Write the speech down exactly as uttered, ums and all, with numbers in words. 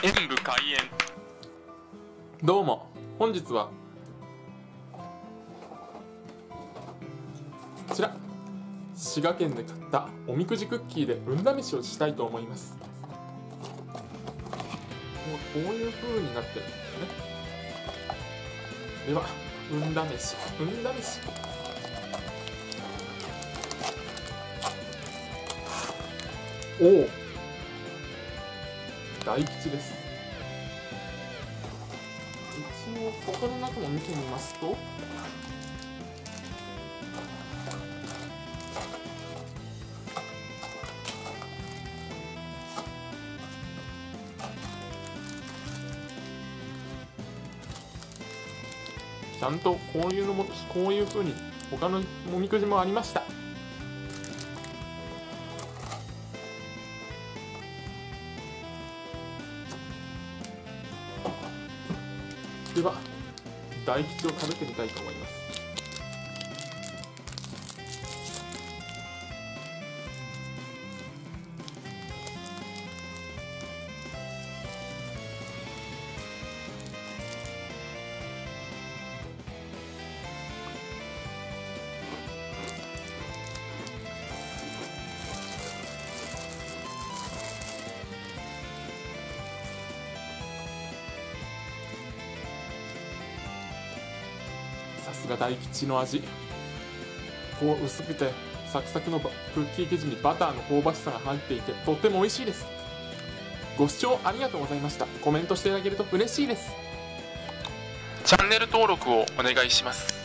演武開演。 どうも、本日はこちら滋賀県で買ったおみくじクッキーで運試しをしたいと思います。もうこういう風になってるんですね。では運試し運試しおお、大吉です。一応他の中も見てみますと、ちゃんとこういうのもこういう風に他のおみくじもありました。では大吉を食べてみたいと思います。さすが大吉の味。こう薄くてサクサクのクッキー生地にバターの香ばしさが入っていてとっても美味しいです。ご視聴ありがとうございました。コメントしていただけると嬉しいです。 チャンネル登録をお願いします。